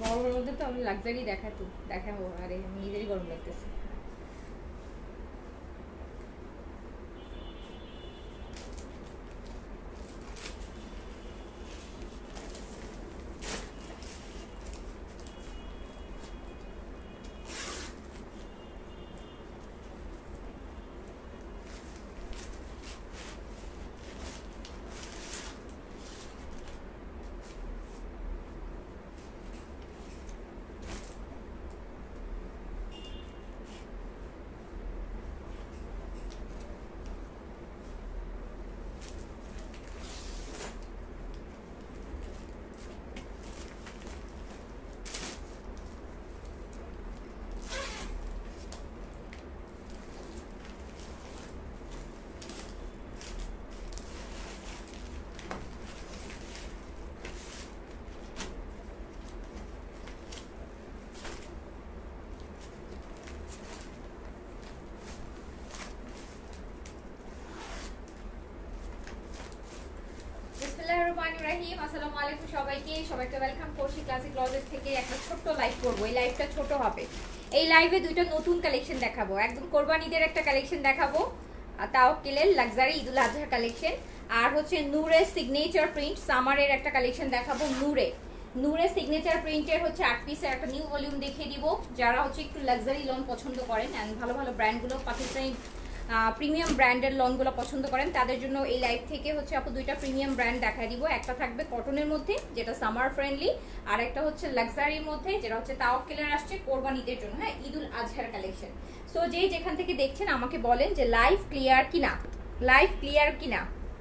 গরমের মধ্যে তো আমি লাক্সারি দেখাবো, আরে নিজেরই গরম লাগতেছে। আসসালামু আলাইকুম সবাইকে ওয়েলকাম করছি ক্লাসিক ক্লজেট থেকে। একটা ছোট্ট লাইভ করবো, এই লাইভটা ছোট হবে। এই লাইভে দুইটা নতুন কালেকশন দেখাবো, একদম কোরবানিদের একটা কালেকশন দেখাবো, তাওয়াক্কুলের লাক্সারি ঈদুল আজহা কালেকশন, আর হচ্ছে নূরের সিগনেচার প্রিন্ট সামারের একটা কালেকশন দেখাবো। নূরের সিগনেচার প্রিন্টের হচ্ছে 8 পিসের একটা নিউ ভলিউম দেখিয়ে দিব। যারা হচ্ছে একটু লাক্সারি লন পছন্দ করেন এন্ড ভালো ভালো ব্র্যান্ডগুলো পাকিস্তানি প্রিমিয়াম ব্র্যান্ডের লনগুলো পছন্দ করেন তাদের জন্য এই লাইভ থেকে হচ্ছে আপু দুইটা প্রিমিয়াম ব্র্যান্ড দেখাই দিব। একটা থাকবে কটনের মধ্যে যেটা সামার ফ্রেন্ডলি, আর একটা হচ্ছে লাক্সারির মধ্যে যেটা হচ্ছে তাওয়াক্কুলের আসছে কোরবানিদের জন্য, হ্যাঁ ঈদুল আজহার কালেকশন। সো যেখান থেকে দেখছেন আমাকে বলেন যে লাইভ ক্লিয়ার কিনা।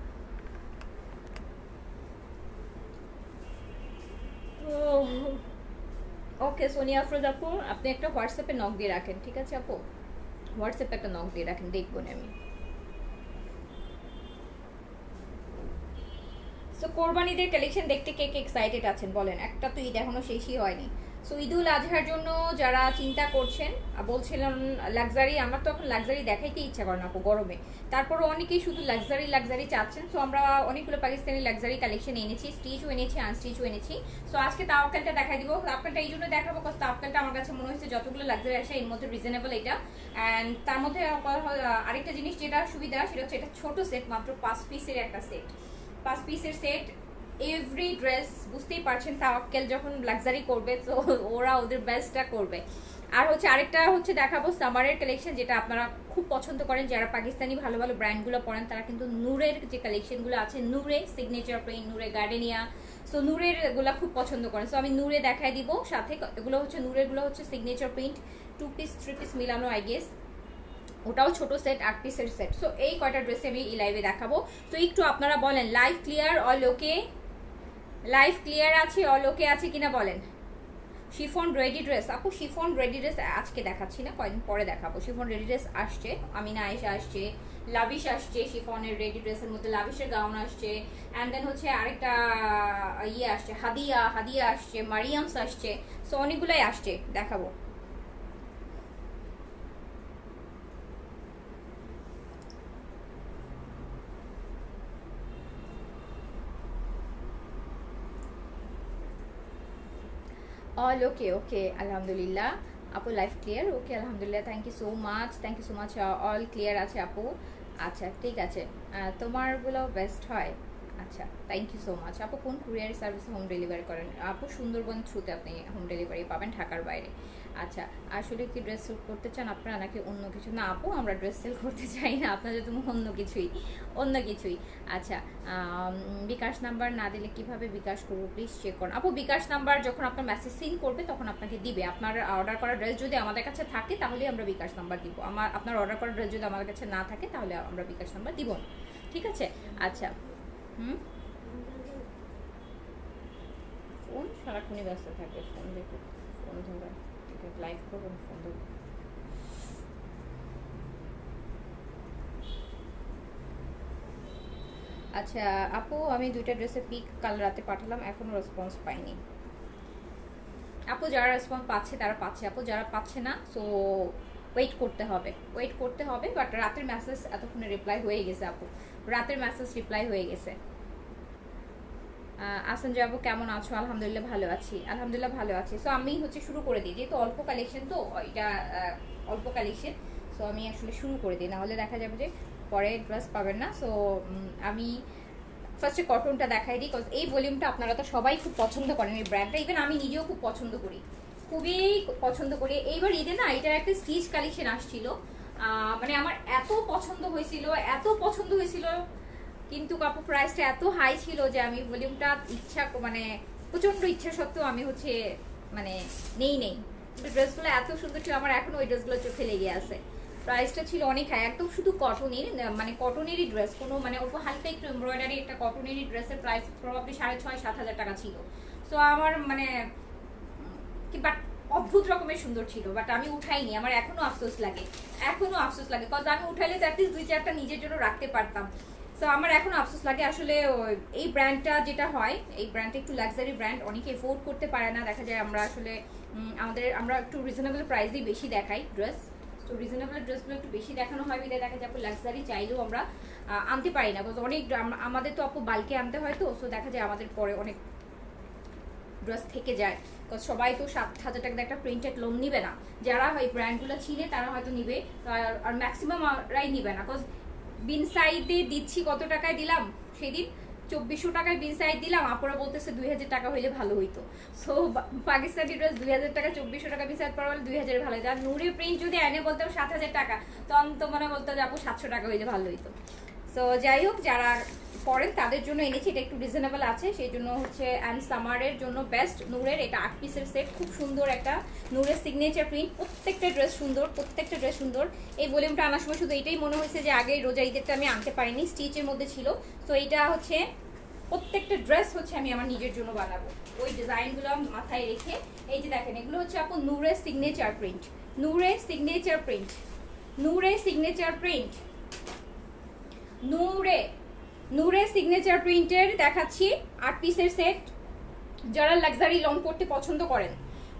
ওকে সোনিয়া আফরোজ আপু, আপনি একটা হোয়াটসঅ্যাপে নক দিয়ে রাখেন, ঠিক আছে আপু? হোয়াটসঅ্যাপে একটা নক দিয়ে রাখেন, দেখবো না আমি। সো কোরবানিদের কালেকশন দেখতে কে কে এক্সাইটেড আছেন বলেন? একটা তো ঈদ এখনো শেষই হয়নি। সো ঈদুল আজহার জন্য যারা চিন্তা করছেন, বলছিলাম লাক্সারি, আমার তো এখন লাক্সারি দেখাইতে ইচ্ছা করে না আপু গরমে, তারপরও অনেকেই শুধু লাক্সারি চাচ্ছেন। সো আমরা অনেকগুলো পাকিস্তানি লাক্সারি কালেকশন এনেছি, স্টিচও এনেছি, আনস্টিচও এনেছি। সো আজকে তাওয়াক্কুলটা দেখাই দিব। তাওয়াক্কুলটা এই জন্য দেখাবো কারণ তাওয়াক্কুলটা আমার কাছে মনে হয়েছে যতগুলো লাক্সারি আসে এর মধ্যে রিজনেবল এটা। অ্যান্ড তার মধ্যে আরেকটা জিনিস যেটা সুবিধা সেটা হচ্ছে এটা ছোট সেট, মাত্র 5 পিসের একটা সেট, 5 পিসের সেট। এভরি ড্রেস বুঝতেই পারছেন তাওয়াক্কুল যখন লাক্সারি করবে তো ওরা ওদের বেস্টটা করবে। আর হচ্ছে আরেকটা হচ্ছে দেখাবো সামারের কালেকশন, যেটা আপনারা খুব পছন্দ করেন, যারা পাকিস্তানি ভালো ভালো ব্র্যান্ডগুলো পরেন তারা কিন্তু নূরের যে কালেকশনগুলো আছে, Nureh signature print, Nureh gardenia, so নূরের গুলা খুব পছন্দ করেন। সো আমি নূরে দেখাই দিব, সাথে এগুলো হচ্ছে নূরের গুলো হচ্ছে সিগনেচার প্রিন্ট, 2 পিস 3 পিস মিলানো আই গেস, ওটাও ছোট সেট, 8 পিসের সেট। সো এই কয়টা ড্রেসে আমি এই লাইভে দেখাবো। তো একটু আপনারা বলেন live clear all okay, live clear আছে অল ওকে আছে কিনা বলেন। শিফন রেডি ড্রেস আপু, শিফন রেডি ড্রেস আজকে দেখাচ্ছি না, কয়েকদিন পরে দেখাবো। শিফন রেডি ড্রেস আসছে, আমিনা আয়েশা আসছে, লাভিশ আসছে, শিফনের রেডি ড্রেসের মধ্যে লাভিশের গাউন আসছে, অ্যান্ড দেন হচ্ছে আরেকটা ইয়ে আসছে, হাদিয়া আসছে, মারিয়ামস আসছে। সো অনেকগুলাই আসছে, দেখাবো। অল ওকে ওকে আলহামদুলিল্লাহ আপু, লাইফ ক্লিয়ার ওকে আলহামদুলিল্লাহ, thank you so much, all clear আছে আপু। আচ্ছা ঠিক আছে, তোমারগুলো বেস্ট হয়। আচ্ছা থ্যাংক ইউ সো মাচ আপু। কোন কুরিয়ার সার্ভিসে হোম ডেলিভারি করেন আপু? সুন্দরবন থ্রুতে আপনি হোম ডেলিভারি পাবেন, ঢাকার বাইরে। আচ্ছা, আসলে কি ড্রেস সেল করতে চান আপনারা নাকি অন্য কিছু? না আপু, আমরা ড্রেস সেল করতে চাই না, আপনাদের তুমি অন্য কিছুই। আচ্ছা, বিকাশ নাম্বার না দিলে কিভাবে বিকাশ করবো প্লিজ চেক করুন আপু। বিকাশ নাম্বার যখন আপনার মেসেজ সিন করবে তখন আপনাকে দিবে। আপনার অর্ডার করা ড্রেস যদি আমাদের কাছে থাকে তাহলে আমরা বিকাশ নাম্বার দিব, আপনার অর্ডার করা ড্রেস যদি আমাদের কাছে না থাকে তাহলে আমরা বিকাশ নাম্বার দিব না, ঠিক আছে? আচ্ছা, ফোন সারাক্ষণই ব্যস্ত থাকে, ফোন দেখো, ফোন ধরো, লাইভ করবো, ফোন ধরো। আচ্ছা আপু, আমি দুইটা ড্রেসের পিক কাল রাতে পাঠালাম, এখনো রেসপন্স পাইনি আপু। যারা রেসপন্স পাচ্ছে তারা পাচ্ছে আপু, যারা পাচ্ছে না সো ওয়েট করতে হবে। বাট রাতের মেসেজ এতক্ষণে রিপ্লাই হয়ে গেছে আপু, রাতের মেসেজ রিপ্লাই হয়ে গেছে। আসান যাবো, কেমন আছো? আলহামদুলিল্লাহ ভালো আছি, আলহামদুলিল্লাহ ভালো আছি। সো আমি হচ্ছে শুরু করে দিই, যেহেতু অল্প কালেকশন, তো এটা অল্প কালেকশন। সো আমি আসলে শুরু করে দিই, নাহলে দেখা যাবে যে পরে ড্রেস পাবেন না। সো আমি ফার্স্টে কটনটা দেখাই দিই, বিকজ এই ভলিউমটা আপনারা তো সবাই খুব পছন্দ করেন এই ব্র্যান্ডটা, ইভেন আমি নিজেও খুব পছন্দ করি, খুবই পছন্দ করি। এইবার ঈদে না এটার একটা স্টিচ কালেকশন আসছিল, মানে আমার এত পছন্দ হয়েছিল, এত পছন্দ হয়েছিল, কিন্তু কাপড় প্রাইসটা এত হাই ছিল যে আমি ভলিউমটা মানে প্রচন্ড ইচ্ছা সত্ত্বেও আমি হচ্ছে মানে নেই। কিন্তু ড্রেসগুলো এত সুন্দর ছিল, আমার এখনো ওই ড্রেসগুলো চোখে লেগে আছে। প্রাইসটা ছিল অনেক হাই, একদম শুধু কটনের, মানে কটনেরই ড্রেস, কোনো মানে অল্প হালকা একটু এমব্রয়ডারি একটা কটনেরই ড্রেসের প্রাইস প্রবাবলি 6,500-7,000 টাকা ছিল। সো আমার মানে বাট অদ্ভুত রকমের সুন্দর ছিল, বাট আমি উঠাইনি, আমার এখনো আফসোস লাগে, কজ আমি উঠাইলে তো অ্যাটলিস্ট 2-4টা নিজের জন্য রাখতে পারতাম। সো আমার এখনো আফসোস লাগে আসলে। এই ব্র্যান্ডটা যেটা হয়, এই ব্র্যান্ডটা একটু লাক্সারি ব্র্যান্ড, অনেকে এফোর্ড করতে পারে না, দেখা যায় আমরা আসলে আমরা একটু রিজনেবল প্রাইসেই বেশি দেখাই ড্রেস। তো রিজনেবল ড্রেসগুলো একটু বেশি দেখানো হয়, বিদায় দেখা যায় আপু লাক্সারি চাইলেও আমরা আনতে পারি না, বিকজ অনেক আমাদের তো আপু বাল্কে আনতে হয়, তো সো দেখা যায় আমাদের পরে অনেক ড্রেস থেকে যায়। বিকজ সবাই তো 7,000 টাকা একটা প্রিন্টেড লোন নিবে না, যারা এই ব্র্যান্ডগুলো চিনে তারা হয়তো নিবে, আর ম্যাক্সিমাম রাই নিবে না। বিকজ বিন সাইডে দিচ্ছি, কত টাকায় দিলাম সেদিন, 2400 টাকায় বিন সাইড দিলাম, আপনারা বলতেছে 2000 টাকা হইলে ভালো হইতো। সো পাকিস্তানি ড্রেস 2000 টাকা, 2400 টাকা বিন সাইড পড়া হলে 2000 ভালো হইতো। আর নুরি প্রিন্ট যদি এনে বলতাম 7,000 টাকা, তখন তো মনে বলতো যে আপু 700 টাকা হইলে ভালো হইতো। সো যাই হোক, যারা পরেন তাদের জন্য এনেছি, এটা একটু রিজনেবল আছে, সেই জন্য হচ্ছে অ্যান্ড সামারের জন্য বেস্ট নূরের এটা 8 পিসের সেট, খুব সুন্দর একটা নূরের সিগনেচার প্রিন্ট, প্রত্যেকটা ড্রেস সুন্দর, প্রত্যেকটা ড্রেস সুন্দর। এই ভলিউমটা আনার সময় শুধু এটাই মনে হয়েছে যে আগে রোজা ঈদেরটা আমি আনতে পারিনি, স্টিচের মধ্যে ছিল। সো এইটা হচ্ছে প্রত্যেকটা ড্রেস হচ্ছে আমি আমার নিজের জন্য বানাবো, ওই ডিজাইনগুলো মাথায় রেখে। এই যে দেখেন, এগুলো হচ্ছে আপু নূরের সিগনেচার প্রিন্ট, নূরের সিগনেচার প্রিন্ট, নূরের সিগনেচার প্রিন্ট, নূরের সিগনেচার প্রিন্টের দেখাচ্ছি 8 পিসের সেট। যারা লাক্সারি লোন করতে পছন্দ করেন,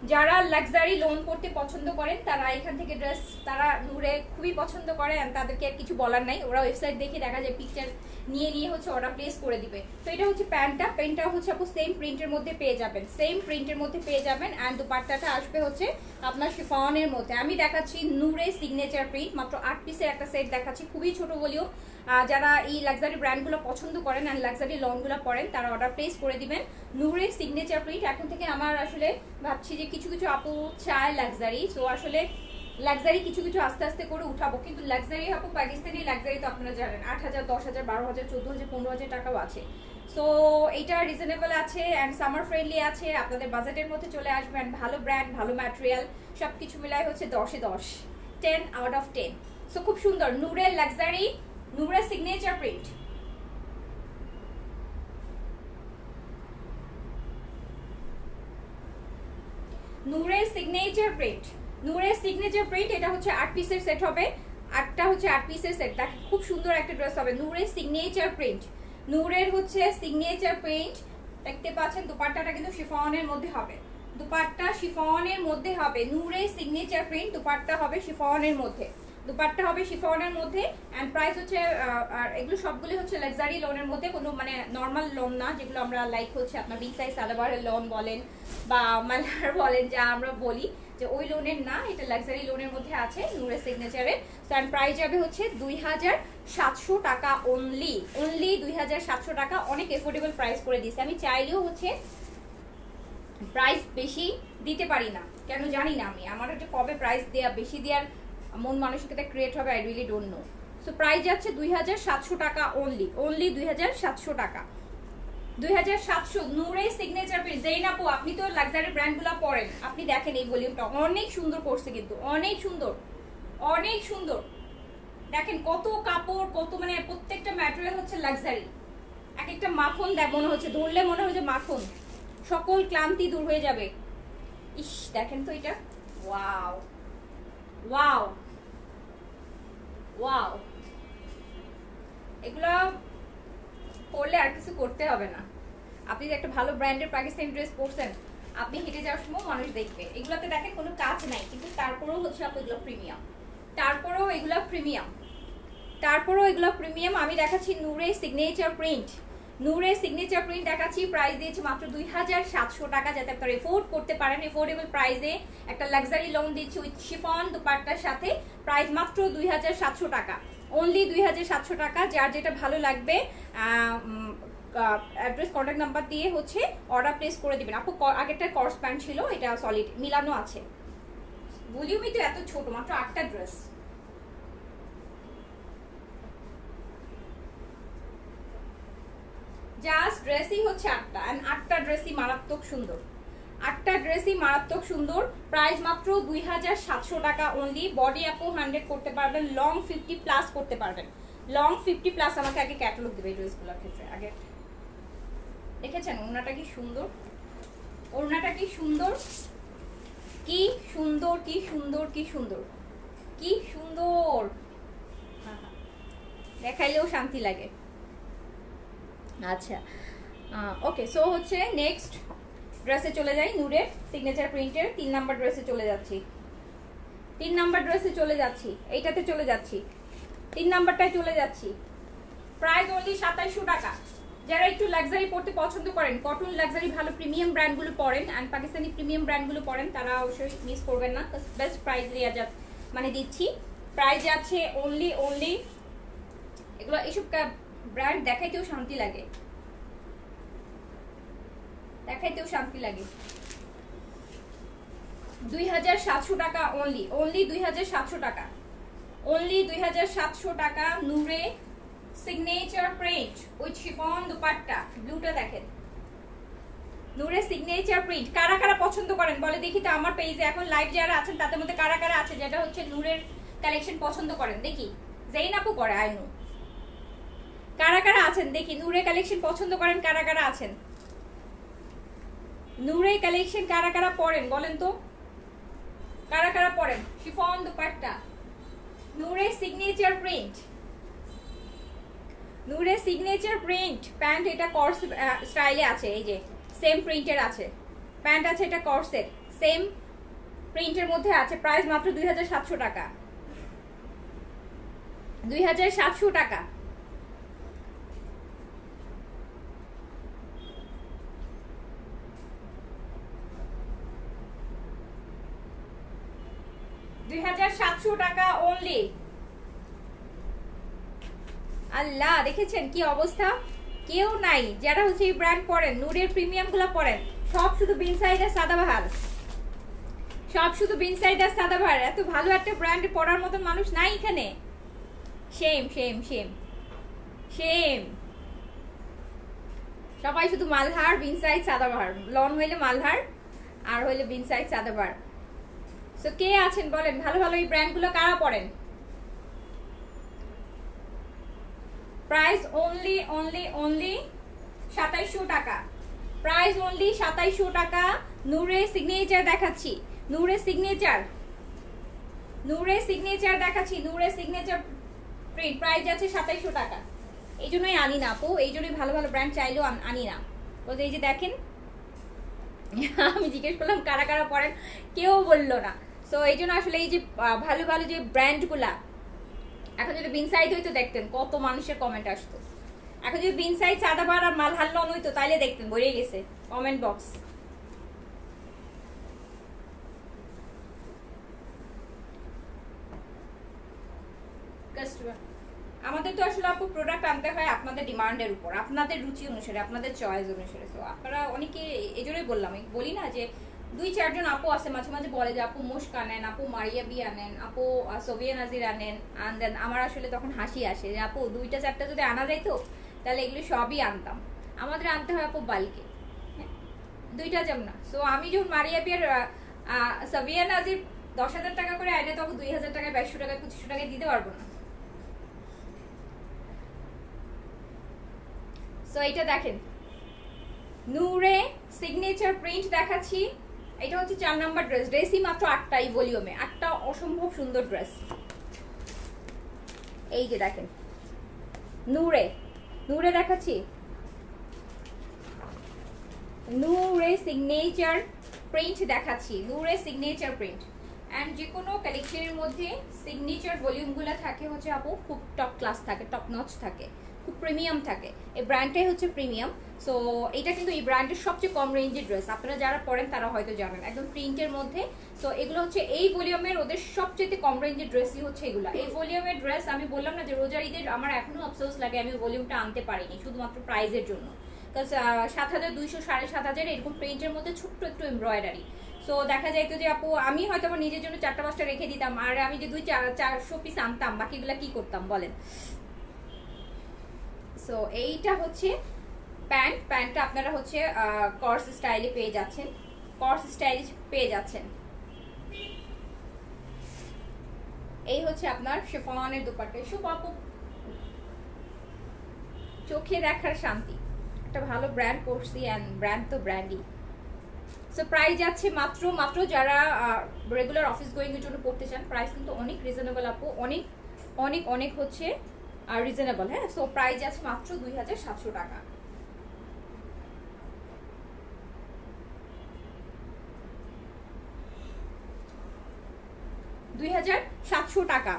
তারা এখান থেকে ড্রেস, তারা নূরে খুবই পছন্দ করে, তাদেরকে আর কিছু বলার নাই, ওরা ওয়েবসাইট দেখে দেখা যায় পিকচার নিয়ে হচ্ছে অর্ডার প্লেস করে দিবে। তো এটা হচ্ছে প্যান্টটা হচ্ছে আপু সেম প্রিন্টের মধ্যে পেয়ে যাবেন, অ্যান্ড দুপাট্টাটা আসবে হচ্ছে আপনার শিফনের মধ্যে। আমি দেখাচ্ছি নূরের সিগনেচার প্রিন্ট, মাত্র 8 পিসের একটা সেট দেখাচ্ছি, খুবই ছোট ভলিউম। যারা এই লাক্সারি ব্র্যান্ডগুলো পছন্দ করেন অ্যান্ড লাক্সারি লনগুলো পরেন, তারা অর্ডার প্লেস করে দিবেন নূরের সিগনেচার প্রিন্ট। এখন থেকে আমার আসলে ভাবছি যে কিছু আপু চায় লাক্সারি, সো আসলে লাক্সারি কিছু আস্তে আস্তে করে উঠাবো, কিন্তু লাক্সারি আপু পাকিস্তানি লাক্সারি তো আপনারা জানেন 8,000, 10,000, 12,000, 14,000, 15,000 টাকাও আছে। সো এইটা রিজনেবল আছে অ্যান্ড সামার ফ্রেন্ডলি আছে, আপনাদের বাজেটের মধ্যে চলে আসবেন, ভালো ব্র্যান্ড, ভালো ম্যাটেরিয়াল, সবকিছু মিলাই হচ্ছে 10-এ 10, 10 আউট অফ 10। সো খুব সুন্দর নূরের লাক্সারি, নূরের সিগনেচার প্রিন্ট, নূরের সিগনেচার প্রিন্ট, নূরের সিগনেচার প্রিন্ট। এটা হচ্ছে 8 পিসের সেট হবে, 8টা হচ্ছে 8 পিসের সেট, খুব সুন্দর একটা ড্রেস হবে। নূরের সিগনেচার প্রিন্ট, নূরের হচ্ছে সিগনেচার প্রিন্ট, দেখতে পাচ্ছেন। দুপাট্টাটা কিন্তু শিফনের মধ্যে হবে, দুপাট্টা শিফনের মধ্যে হবে, নূরের সিগনেচার প্রিন্ট, দুপাট্টা হবে শিফনের মধ্যে, দুপাট্টা হবে শিফনের মধ্যে। এন্ড প্রাইস হচ্ছে, আর এগুলো সবগুলো হচ্ছে লাক্সারি লোনের মধ্যে, কোনো মানে নর্মাল লোন না, যেগুলো আমরা লাইক হচ্ছে আপনার বিগ সাইজ সাদাবারের লোন বলেন বা মালহার বলেন, যা আমরা বলি যে ওই লোনের না, এটা লাক্সারি লোনের মধ্যে আছে নূরের সিগনেচারে। তো এন্ড প্রাইস যাবে হচ্ছে 2,700 টাকা অনলি, 2,700 টাকা, অনেক এফোর্ডেবল প্রাইস করে দিয়েছে। আমি চাইলেও হচ্ছে প্রাইস বেশি দিতে পারি না, কেন জানি না, আমার হচ্ছে কবে প্রাইস বেশি দেওয়ার মন মানসিকতা ক্রিয়েট হবে, I really don't know. So price যাচ্ছে 2,700 টাকা অনলি, 2,700 টাকা, 2,700। নূরের সিগনেচার প্রিন্ট। যেই না আপনি তো লাক্সারি ব্র্যান্ডগুলো পরেন, আপনি দেখেন এই ভলিউমটা অনেক সুন্দর করছে, কিন্তু অনেক সুন্দর, অনেক সুন্দর। দেখেন কত কাপড়, কত মানে প্রত্যেকটা ম্যাটেরিয়াল হচ্ছে লাক্সারি, এক একটা মাখন মনে হচ্ছে, ধরলে মনে হচ্ছে মাখন, সকল ক্লান্তি দূর হয়ে যাবে। ইস দেখেন তো এটা, ওয়াও ওয়াও ওয়াও, এগুলো পরলে আর কিছু করতে হবে না। আপনি যে একটা ভালো ব্র্যান্ডের পাকিস্তানি ড্রেস পরছেন, আপনি হেঁটে যাওয়ার সময় মানুষ দেখবে। এগুলোতে দেখেন কোনো কাজ নাই, কিন্তু তারপরেও হচ্ছে আপনি এগুলো প্রিমিয়াম, তারপরেও এগুলো প্রিমিয়াম। আমি দেখাচ্ছি নূরের সিগনেচার প্রিন্ট, নূরের সিগনেচার প্রিন্ট দেখাচ্ছি, প্রাইস দিয়েছি মাত্র 2700 টাকা, যাতে আপনারা এফোর্ড করতে পারেন। এফোর্ডেবল প্রাইসে একটা লাক্সারি লোন দিচ্ছি উইথ শিফন দুপাট্টার সাথে, প্রাইস মাত্র 2700 টাকা, অনলি 2700 টাকা। যার যেটা ভালো লাগবে অ্যাড্রেস কন্ট্যাক্ট নাম্বার দিয়ে হচ্ছে অর্ডার প্লেস করে দিবেন। আপু আগেরটা কর্স প্যান্ট ছিল, এটা সলিড মিলানো আছে। ভলিউমই তো এত ছোট, মাত্র 8টা ড্রেস। জাস্ট ড্রেসই হচ্ছে 8টা, এন্ড 8টা ড্রেসই মারাত্মক সুন্দর, 8টা ড্রেসই মারাত্মক সুন্দর। প্রাইস মাত্র 2700 টাকা অনলি। বডি আপু 100 করতে পারবেন, লং 50 প্লাস করতে পারবেন, লং 50 প্লাস। আমাকে আগে ক্যাটালগ দেবে এই ড্রেসগুলোর ক্ষেত্রে। আগে দেখেছেন ওড়নাটা কি সুন্দর, ওড়নাটা কি সুন্দর, কি সুন্দর, কি সুন্দর, কি সুন্দর, কি সুন্দর, দেখাইলেও শান্তি লাগে। আচ্ছা ওকে, সো হচ্ছে নেক্সট ড্রেসে চলে যাই। নূরের সিগনেচার প্রিন্টের 3 নাম্বার ড্রেসে চলে যাচ্ছি, 3 নাম্বার ড্রেসে চলে যাচ্ছি, এইটাতে চলে যাচ্ছি, 3 নাম্বারটায় চলে যাচ্ছি। প্রাইস অনলি 2700 টাকা। যারা একটু লাক্সারি পড়তে পছন্দ করেন, কটন লাক্সারি ভালো প্রিমিয়াম ব্র্যান্ডগুলো পরেন অ্যান্ড পাকিস্তানি প্রিমিয়াম ব্র্যান্ডগুলো পরেন, তারা অবশ্যই মিস করবেন না। বেস্ট প্রাইস মানে দিচ্ছি। প্রাইস আছে অনলি এগুলো, এইসব ব্র্যান্ড দেখাইতেও শান্তি লাগে, দেখাইতেও শান্তি লাগে। 2700 টাকা অনলি, 2700 টাকা, অনলি 2700 টাকা। Nureh signature print with chiffon dupatta, ব্লুটা দেখেন, নূরে সিগনেচার প্রিন্ট। কারা কারা পছন্দ করেন বলে দেখি তো আমার পেজে এখন লাইভ যারা আছেন তাদের মধ্যে কারা কারা আছে যেটা হচ্ছে নূরের কালেকশন পছন্দ করেন, দেখি। জেইন আপু করে, আইনু কারা কারা আছেন দেখি, নূরে কালেকশন পছন্দ করেন কারা কারা আছেন, নূরে কালেকশন কারা কারা পরেন বলেন তো, কারা কারা পরেন। Chiffon dupatta, Nureh signature print, Nureh signature print pant. এটা কর্স স্টাইলে আছে, এই যে সেম প্রিন্টের আছে প্যান্ট আছে, এটা কর্সের সেম প্রিন্টের মধ্যে আছে। প্রাইস মাত্র 2700 টাকা, 2700 টাকা। টাকা অনলি। আল্লাহ দেখেছেন কি অবস্থা, কেউ নাই যারা হচ্ছে এই ব্র্যান্ড পরেন, নূরের প্রিমিয়াম গুলো পরেন, সব শুধু বিন সাইড আর সাদাবাহার, সব শুধু বিন সাইড আর সাদাবাহার। এত ভালো একটা ব্র্যান্ড পরার মতন মানুষ নাই এখানে। শেম শেম শেম শেম, সবাই শুধু মালহার, বিন সাইড, সাদাবাহার। লন হইলে মালহার আর হইলে বিন সাইড, সাদাবাহার। সো কে আছেন বলেন ভালো ভালো এই ব্র্যান্ডগুলো কারা পরেন। প্রাইস অনলি 2700 টাকা, প্রাইস অনলি 2700 টাকা। নূরে সিগনেচার দেখাচ্ছি, নূরে সিগনেচার, নূরে সিগনেচার দেখাচ্ছি, নূরে সিগনেচার প্রিন্ট। প্রাইস যাচ্ছে 2700 টাকা। এই জন্যই আনি না আপু, এই জন্যই ভালো ভালো ব্র্যান্ড চাইলেও আনি না। বলতে এই যে দেখেন আমি জিজ্ঞেস করলাম কারা কারা পরেন, কেউ বললো না। সো এই জন্য আসলে এই যে ভালো ভালো যে ব্র্যান্ডগুলা, এখন যদি বিন সাইড হইতো দেখতেন কত মানুষের কমেন্ট আসতো। এখন যদি বিন সাইড, সাদাবাহার আর মালহার লন হইতো তাইলে দেখতেন ভরে গেছে কমেন্ট বক্স। আমাদের তো আসলে আপু প্রোডাক্ট আনতে হয় আপনাদের ডিমান্ডের উপর, আপনাদের রুচি অনুসারে, আপনাদের চয়েস অনুসারে। তো আপনারা অনেকে এই জন্যই বললাম, বলি না যে 2-4 জন আপু আছে মাঝে মাঝে বলে যে আপু মুস্ক আনেন, আপু মারিয়া বি আনেন, আপু সোভিয়া নাজির আনেন, and then আমার আসলে তখন হাসি আসে যে আপু 2-4টা যদি আনা যাইতো তাহলে এগুলো সবই আনতাম। আমাদের আনতে হয় আপু বাল্কে, 2টা যেমন না। সো আমি যখন মারিয়া বিয়ের সোভিয়া নাজির 10,000 টাকা করে আইনে তখন 2,000 টাকায়, 2200 টাকায়, 2500 টাকায় দিতে পারবো না। সো এটা দেখেন নূরে সিগনেচার প্রিন্ট দেখাচ্ছি। এটা হচ্ছে 4 নাম্বার ড্রেস, ড্রেসই মাত্র 8টাই ভলিউমে, 8টা অসম্ভব সুন্দর ড্রেস। এই যে দেখেন নূরে, নূরে দেখাচ্ছি, নূরে সিগনেচার প্রিন্ট দেখাচ্ছি, নূরে সিগনেচার প্রিন্ট। অ্যান্ড যে কোনো কালেকশনের মধ্যে সিগনেচার ভলিউমগুলো থাকে হচ্ছে আপু খুব টপ ক্লাস থাকে, টপ নচ থাকে। খুব প্রিমিয়াম থাকে, এই ব্র্যান্ডটাই হচ্ছে প্রিমিয়াম। সো এটা কিন্তু এই ব্র্যান্ডের সবচেয়ে কম রেঞ্জের ড্রেস, আপনারা যারা পরেন তারা হয়তো জানেন, একদম প্রিন্টের মধ্যে। সো এগুলো হচ্ছে এই ভলিউমের, ওদের সবচেয়ে কম রেঞ্জের ড্রেসই হচ্ছে এগুলো। এই ভলিউমের ড্রেস আমি বললাম না যে রোজার ঈদের আমার এখনো আফসোস লাগে আমি ভলিউমটা আনতে পারিনি শুধুমাত্র প্রাইজের জন্য। 7200 7,500 এরকম প্রিন্টের মধ্যে ছোট্ট একটু এমব্রয়ডারি। সো দেখা যাইতো যে আপু আমি হয়তো আমার নিজের জন্য 4টা 5টা রেখে দিতাম, আর আমি যে 400 পিস আনতাম, বাকিগুলা কি করতাম বলেন। সো এইটা হচ্ছে প্যান্টটা আপনারা হচ্ছে কর্স স্টাইলে পেয়ে যাচ্ছেন, কর্স স্টাইলে পেয়ে যাচ্ছেন। এই হচ্ছে আপনার শিফনের দুপাট্টা। এসব আপু চোখে দেখার শান্তি, একটা ভালো ব্র্যান্ড পড়ছি, অ্যান্ড ব্র্যান্ড তো ব্র্যান্ডই। সো প্রাইস যাচ্ছে মাত্র যারা রেগুলার অফিস গোয়িং এর জন্য পড়তে চান, প্রাইস কিন্তু অনেক রিজনেবল আপু, অনেক অনেক অনেক হচ্ছে রিজনেবল। হ্যাঁ, সো প্রাইস যাচ্ছে মাত্র 2700 টাকা। 2700 টাকা।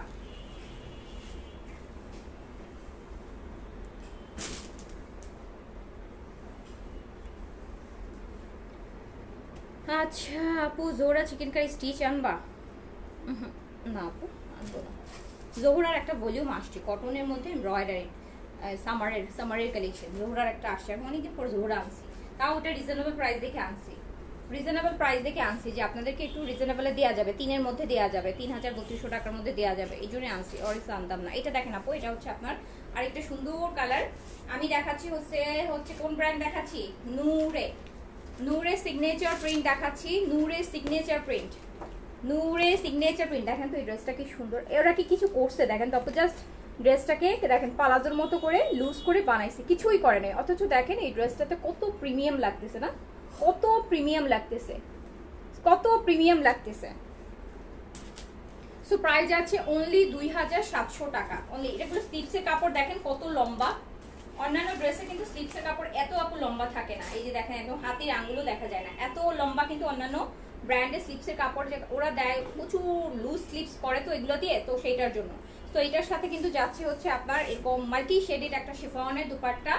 আচ্ছা আপু, জোহরা চিকেন কারি স্টিচ আনবা? না আপু, আনবো না। জোহরার একটা ভলিউম আসছে কটনের মধ্যে এমব্রয়ডারি, সামারের কালেকশন জোহরার একটা আসছে। আমি অনেকদিন পর জোহরা আনছি, তাও ওটা রিজনেবল প্রাইস দেখে আনছি, রিজনেবল প্রাইস দেখে আনছি যে আপনাদেরকে একটু রিজনেবলে দেওয়া যাবে, 3-এর মধ্যে দেওয়া যাবে, 3200 টাকার মধ্যে দেওয়া যাবে, এই জন্য আনছি, অরিস আনতাম না। এটা দেখেন আপু, এটা হচ্ছে আপনার আরেকটা সুন্দর কালার। আমি দেখাচ্ছি হচ্ছে কোন ব্র্যান্ড দেখাচ্ছি, নূরে সিগনেচার প্রিন্ট দেখাচ্ছি, নূরে সিগনেচার প্রিন্ট দেখেন তো এই ড্রেসটা কি সুন্দর। এরা কি কিছু করছে দেখেন তো, জাস্ট ড্রেসটাকে দেখেন পালাজোর মতো করে লুজ করে বানাইছে, কিছুই করে নাই, অথচ দেখেন এই ড্রেসটাতে কত প্রিমিয়াম লাগতেছে না, কত প্রিমিয়াম লাগতেছে। সো প্রাইস আছে অনলি 2700 টাকা অনলি। এটা পুরো স্লিপসের কাপড় দেখেন কত লম্বা, অন্যান্য ড্রেসে কিন্তু স্লিপসের কাপড় এত আপু লম্বা থাকে না, এই যে দেখেন একদম হাতের আঙ্গুলও দেখা যায় না, এত লম্বা কিন্তু অন্যান্য ব্র্যান্ডের স্লিপসের কাপড় যে ওরা দেয় প্রচুর লুজ স্লিপস করে তো এগুলো দিয়ে, তো সেইটার জন্য। তো এটার সাথে কিন্তু যাচ্ছে হচ্ছে আপনার এরকম মাল্টি শেডেড একটা শিফনের দুপাট্টা,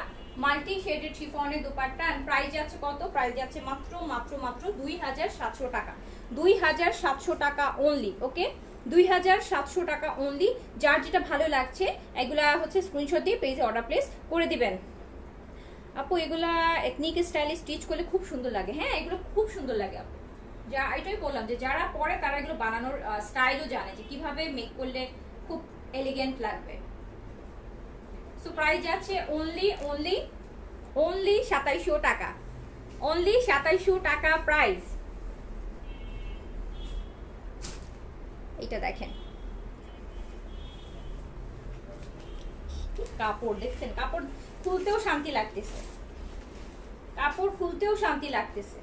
এন্ড প্রাইস যাচ্ছে কত, প্রাইস যাচ্ছে মাত্র 2700 টাকা, 2700 টাকা অনলি। ওকে, 2700 টাকা অনলি। যার যেটা ভালো লাগছে এগুলা হচ্ছে স্ক্রিনশট দিয়ে পেজে অর্ডার প্লেস করে দিবেন। আপু এগুলা এথনিক স্টাইলে স্টিচ করলে খুব সুন্দর লাগে, হ্যাঁ এগুলো খুব সুন্দর লাগে আপু, যা এটাই বললাম যে যারা পরে তারা এগুলো বানানোর স্টাইলও জানে যে কিভাবে মেক করলে খুব এলিগেন্ট লাগবে। সো প্রাইস যাচ্ছে অনলি 2700 টাকা, অনলি 2700 টাকা প্রাইস। এটা দেখেন কাপড় দেখছেন, কাপড় খুলতেও শান্তি লাগতেছে, কাপড় খুলতেও শান্তি লাগতেছে,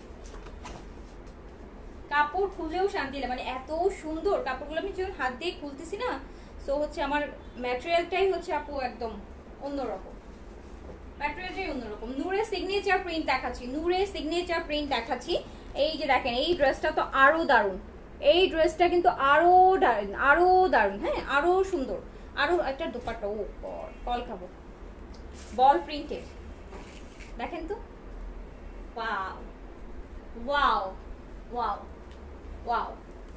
কাপড় খুলেও শান্তি লাগে, মানে এত সুন্দর কাপড়গুলো। আমি যখন হাত দিয়ে খুলতেছি না, সো হচ্ছে আমার ম্যাটেরিয়ালটাই হচ্ছে আপু একদম অন্যরকম, ম্যাটেরিয়ালটাই অন্যরকম। নূরে সিগনেচার প্রিন্ট দেখাচ্ছি, নূরে সিগনেচার প্রিন্ট দেখাচ্ছি। এই যে দেখেন এই ড্রেসটা তো আরো দারুণ, এই ড্রেসটা কিন্তু আরো দারুণ, হ্যাঁ আরো সুন্দর। আরো একটা দোপাট্টা, ও কল খাবো, বল প্রিন্টের দেখেন তো, wow wow wow wow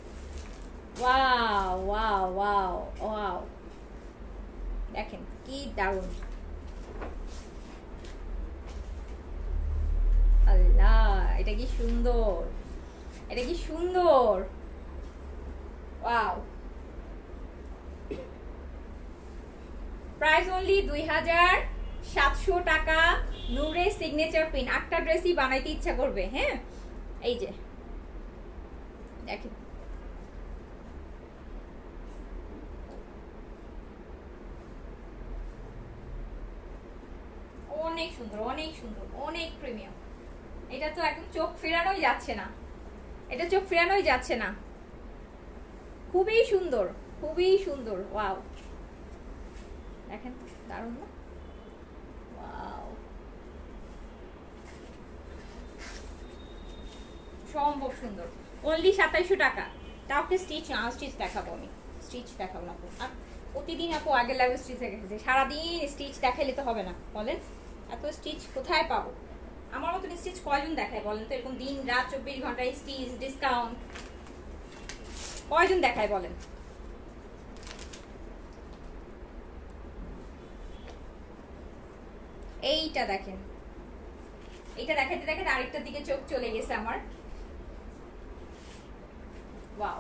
wow wow wow wow, দেখেন কি দারুণ, আল্লাহ এটা কি সুন্দর, এটা কি সুন্দর, ওয়াও। প্রাইস অনলি 2700 টাকা, নূরে সিগনেচার প্রিন্ট। একটা ড্রেসই বানাইতে ইচ্ছা করবে, হ্যাঁ এই যে দেখেন, অনেক সুন্দর, অনেক সুন্দর, অনেক প্রিমিয়াম। এটা তো একদম চোখ ফেরানোই যাচ্ছে না, এটা চোখ ফেরানোই যাচ্ছে না, খুবই সুন্দর, খুবই সুন্দর, ওয়াও দেখেন দারুণ না, ওয়াও সম্ভব সুন্দর। অনলি 2700 টাকা। তাকে স্টিচ দেখাবো আমি, স্টিচ দেখাবো না, আর প্রতিদিন আপু আগের লাইভ স্টিচ দেখেছে, সারাদিন স্টিচ দেখাইলে তো হবে না বলেন, এত স্টিচ কোথায় পাবো? আমার মতন স্টিচ কয়জন দেখায় বলেন তো? এরকম দিন রাত 24 ঘন্টা স্টিচ ডিসকাউন্ট কয়জন দেখায় বলেন? এইটা দেখেন, এইটা দেখাইতে দেখাইতে আরেকটার দিকে চোখ চলে গেছে আমার। ওয়াও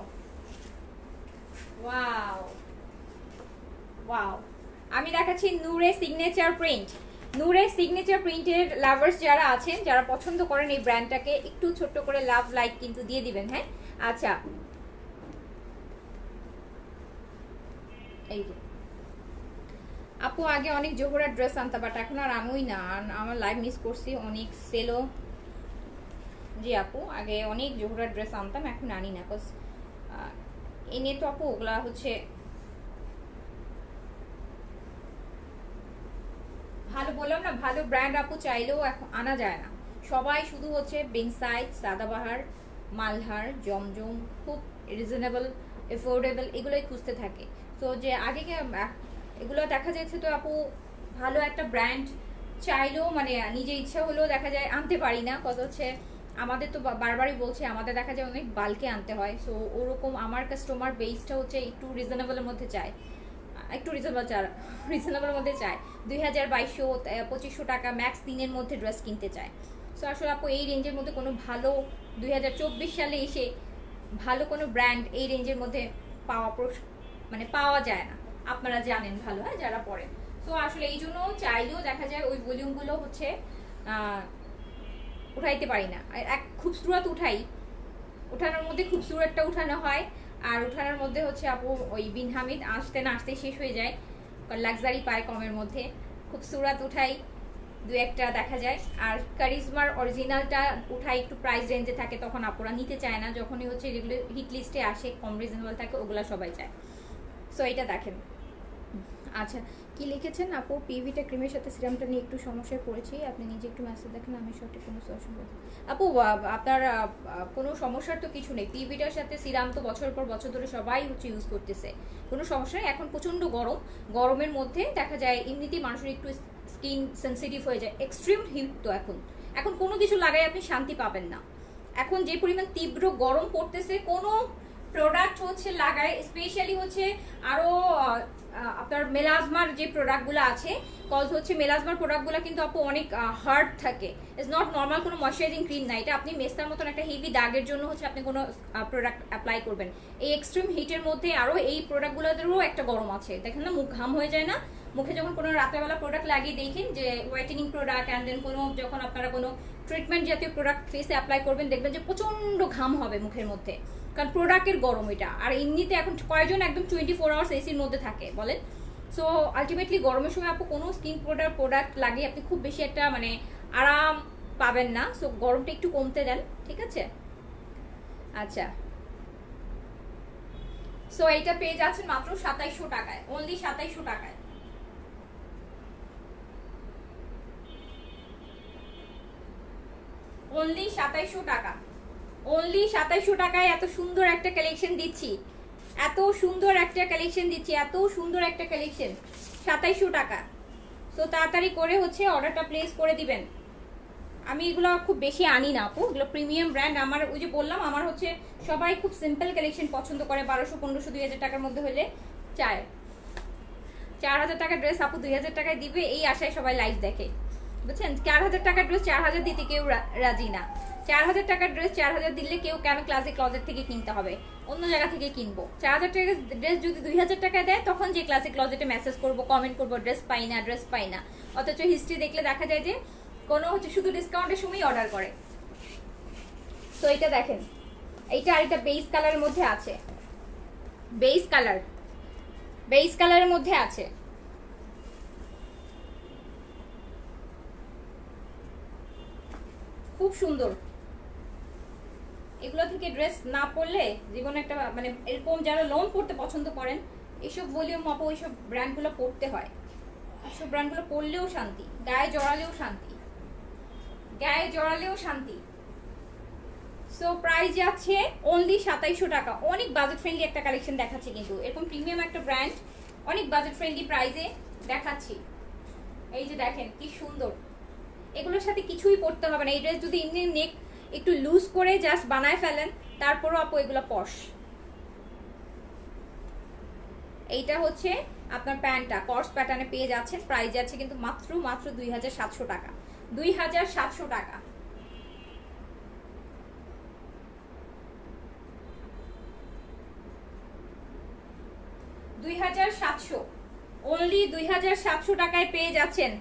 ওয়াও ওয়াও, আমি দেখাচ্ছি Nureh signature print. Nureh signature প্রিন্টের লাভার্স যারা আছেন, যারা পছন্দ করেন এই ব্র্যান্ডটাকে, একটু ছোট্ট করে লাভ লাইক কিন্তু দিয়ে দিবেন। হ্যাঁ আচ্ছা, এই যে আপু আগে অনেক জোহরা ড্রেস আনতাম, বাট এখন আর আনুই না, আমার লাইভ মিস করছি, অনেক সেলও। জি আপু আগে অনেক জোহরা ড্রেস আনতাম, এখন আনি না, বিকজ এনে তো আপু ওগুলা হচ্ছে ভালো, বললাম না ভালো ব্র্যান্ড আপু চাইলেও এখন আনা যায় না। সবাই শুধু হচ্ছে বেনসাইড, সাদাবাহার, মালহার, জমজম, খুব রিজনেবল এফোর্ডেবল এগুলোই খুঁজতে থাকে। তো যে আগে এগুলো দেখা যাচ্ছে তো আপু ভালো একটা ব্র্যান্ড চাইলেও মানে নিজে ইচ্ছা হলেও দেখা যায় আনতে পারি না, কত হচ্ছে আমাদের তো বারবারই বলছে আমাদের দেখা যায় অনেক বাল্কে আনতে হয়। সো ওরকম আমার কাস্টমার বেসটা হচ্ছে একটু রিজনেবলের মধ্যে চায়, একটু রিজনেবলের মধ্যে চায়, 2200-2500 টাকা ম্যাক্স দিনের মধ্যে ড্রেস কিনতে চায়। সো আসলে আপু এই রেঞ্জের মধ্যে কোনো ভালো 2024 সালে এসে ভালো কোনো ব্র্যান্ড এই রেঞ্জের মধ্যে মানে পাওয়া যায় না, আপনারা জানেন ভালো, হ্যাঁ যারা পড়েন। সো আসলে এই জন্য চাইলেও দেখা যায় ওই ভলিউমগুলো হচ্ছে উঠাইতে পারি না। এক খুবসুরত উঠানোর মধ্যে খুবসুরতটা উঠানো হয়, আর উঠানোর মধ্যে হচ্ছে আপু ওই বিন হামিদ আসতে না আসতে শেষ হয়ে যায়, লাক্সারি পায় কমের মধ্যে, খুবসুরত উঠাই দু একটা দেখা যায়। আর কারিজমার অরিজিনালটা উঠাই একটু প্রাইস রেঞ্জে থাকে, তখন আপুরা নিতে চায় না, যখনই হচ্ছে যেগুলো হিট লিস্টে আসে কম রিজনেবল থাকে ওগুলা সবাই চায়। সো এটা দেখেন। আচ্ছা কি লিখেছেন আপু? পিভিটা ক্রিমের সাথে সিরামটা নিয়ে একটু সমস্যায় পড়েছি, আপনি নিজে একটু মেসেজ দেখেন, আমি সঠিক কোনো সলিউশন বলছি। আপু আপনার কোনো সমস্যার তো কিছু নেই, পিভিটার সাথে সিরাম তো বছরের পর বছর ধরে সবাই হচ্ছে ইউজ করতেছে, কোনো সমস্যা নেই। এখন প্রচণ্ড গরমের মধ্যে দেখা যায় এমনিতেই মানুষের একটু স্কিন সেন্সিটিভ হয়ে যায়, এক্সট্রিম হিট তো এখন কোনো কিছু লাগাই আপনি শান্তি পাবেন না। এখন যে পরিমাণ তীব্র গরম পড়তেছে, কোনো প্রোডাক্ট হচ্ছে লাগায়, স্পেশালি হচ্ছে আরো আপনার মেলাজমার যে প্রোডাক্টগুলো আছে, কজ হচ্ছে মেলাজমার প্রোডাক্টগুলো কিন্তু আপু অনেক হার্ড থাকে, ইটস নট নর্মাল কোনো ময়শ্চারাইজিং ক্রিম না, এটা আপনি মেস্তার মতন একটা হেভি দাগের জন্য হচ্ছে আপনি কোনো প্রোডাক্ট অ্যাপ্লাই করবেন। এই এক্সট্রিম হিটের মধ্যে আরো এই প্রোডাক্টগুলোদেরও একটা গরম আছে, দেখেন না মুখ ঘাম হয়ে যায় না, মুখে যখন কোনো রাতেরবেলা প্রোডাক্ট লাগিয়ে দেখেন যে হোয়াইটেনিং প্রোডাক্ট অ্যান্ড দেন কোনো যখন আপনারা কোনো ট্রিটমেন্ট জাতীয় প্রোডাক্ট ফেসে অ্যাপ্লাই করবেন, দেখবেন যে প্রচন্ড ঘাম হবে মুখের মধ্যে, কারণ প্রোডাক্টের গরম এটা। আর এমনিতে এখন কয়জন একদম 24 আওয়ার্স এসির মধ্যে থাকে বলেন? সো আলটিমেটলি গরমের সময় আপু কোনো স্কিন প্রোডাক্ট লাগিয়ে আপনি খুব বেশি একটা মানে আরাম পাবেন না। সো গরমটা একটু কমতে দেন, ঠিক আছে? আচ্ছা, সো এইটা পেয়ে যাচ্ছেন মাত্র 2700 টাকায়, অনলি 2700 টাকায়। অনলি 2700 টাকা, অনলি 2700 টাকায় এত সুন্দর একটা কালেকশন দিচ্ছি, এত সুন্দর একটা কালেকশন দিচ্ছি, এত সুন্দর একটা কালেকশন 2700 টাকা। সো তাড়াতাড়ি করে হচ্ছে অর্ডারটা প্লেস করে দিবেন। আমি এগুলো খুব বেশি আনি না আপু, এগুলো প্রিমিয়াম ব্র্যান্ড। আমার ওই যে বললাম আমার হচ্ছে সবাই খুব সিম্পল কালেকশন পছন্দ করে, 1200, 1500, 2000 টাকার মধ্যে হলে চায়। 4000 টাকার ড্রেস আপু 2000 টাকায় দিবে এই আশায় সবাই লাইভ দেখে, বুঝছেন? 4000 টাকার ড্রেস 4000 দিতে কেউ রাজি না। 4000 টাকার ড্রেস 4000 দিলে কেউ কেন ক্লাসিক ক্লজেট থেকে কিনতে হবে, অন্য জায়গা থেকে কিনবো। 4000 টাকার ড্রেস যদি 2000 টাকায় দেয় তখন যে ক্লাসিক ক্লজেটে মেসেজ করবো, কমেন্ট করবো ড্রেস পাই না, ড্রেস পাই না। অথচ হিস্ট্রি দেখলে দেখা যায় যে কোনো হচ্ছে শুধু ডিসকাউন্টের সময় অর্ডার করে। তো এটা দেখেন, এইটা আরেকটা বেস কালারের মধ্যে আছে, বেস কালারের মধ্যে আছে, খুব সুন্দর। এগুলো থেকে ড্রেস না পরলে জীবনে একটা মানে এরকম যারা লোন পড়তে পছন্দ করেন, এইসব ভলিউম আপু এইসব ব্র্যান্ডগুলো পড়তে হয়, এইসব ব্র্যান্ডগুলো পরলেও শান্তি, গায়ে জড়ালেও শান্তি, গায়ে জড়ালেও শান্তি। সো প্রাইস যাচ্ছে অনলি 2700 টাকা, অনেক বাজেট ফ্রেন্ডলি একটা কালেকশন দেখাচ্ছে, কিন্তু এরকম প্রিমিয়াম একটা ব্র্যান্ড অনেক বাজেট ফ্রেন্ডলি প্রাইসে দেখাচ্ছি। এই যে দেখেন কি সুন্দর, এগুলোর সাথে কিছুই পরতে হবে না। এই ড্রেস যদি এমনি নেক একটু লুজ করে জাস্ট বানায় ফেলেন, তারপরও আপু এগুলো পশ। এইটা হচ্ছে আপনার প্যান্টটা কর্স প্যাটার্নে পেয়ে যাচ্ছেন, প্রাইস যাচ্ছে কিন্তু মাত্র 2700 টাকা, 2700 টাকা। অনলি 2700 টাকায় পেয়ে যাচ্ছেন।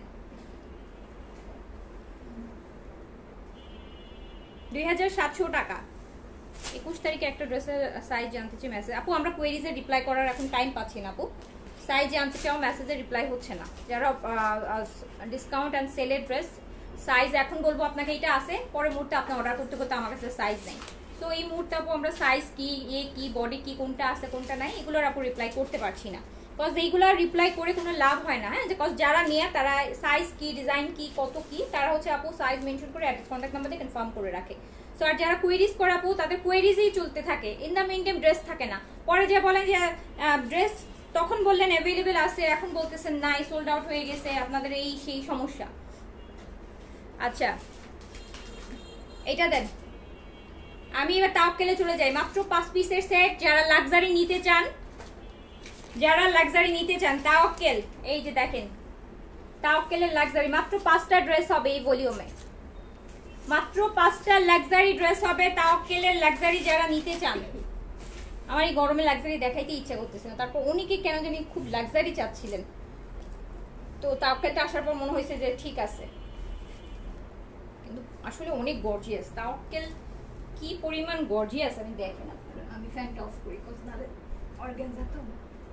2700 টাকা। 21 তারিখে একটা ড্রেসের সাইজ জানতে চাই মেসেজ। আপু আমরা কোয়েরিজে রিপ্লাই করার এখন টাইম পাচ্ছি না আপু, সাইজ জানতে চাও মেসেজে রিপ্লাই হচ্ছে না। যারা ডিসকাউন্ট অ্যান্ড সেলের ড্রেস সাইজ এখন বলবো আপনাকে এটা আছে, পরে মুহূর্তে আপনি অর্ডার করতে করতে আমার কাছে সাইজ নেই। সো এই মুহূর্তে আপু আমরা সাইজ কি কি বডি কি কোনটা আছে কোনটা নাই এগুলোর আপু রিপ্লাই করতে পারছি না, বিকজ এইগুলো রিপ্লাই করে কোনো লাভ হয় না। হ্যাঁ, বিকজ যারা নিয়ে তারা সাইজ কি ডিজাইন কি কত কি তারা হচ্ছে আপু সাইজ মেনশন করে অ্যাড্রেস কন্ট্যাক্ট নাম্বার দিয়ে কনফার্ম করে রাখে। সো আর যারা কোয়েরিজ করে আপু তাদের কোয়েরিজই চলতে থাকে, in the meantime dress থাকে না। পরে যে বলেন যে ড্রেস তখন বললেন অ্যাভেলেবেল আছে, এখন বলতেছেন নাই সোল্ড আউট হয়ে গেছে, আপনাদের এই সেই সমস্যা। আচ্ছা এটা দেন, আমি এবার তাওয়াক্কেলে চলে যাই। মাত্র 5 পিসের সেট, যারা লাক্সারি নিতে চান, যারা লাক্সারি নিতে চান তাওয়াক্কেল। এই যে দেখেন তাওয়াক্কেলের লাক্সারি, মাত্র 5টা ড্রেস হবে এই ভলিউমে, মাত্র 5টা লাক্সারি ড্রেস হবে তাওয়াক্কেলের লাক্সারি যারা নিতে চান। আমার এই গরমে লাক্সারি দেখাইতে ইচ্ছা করতেছে না, তারপর উনিকে কেন জানি খুব লাক্সারি চাচ্ছিলেন, তো তাওয়াক্কেলটা আসার পর মনে হয়েছে যে ঠিক আছে, কিন্তু আসলে অনেক গর্জিয়াস তাওয়াক্কেল, কি পরিমাণ গর্জিয়াস আমি দেখেন আপনারা। আমি ফ্যানটা অফ করি কজ নালে অর্গানজা তো।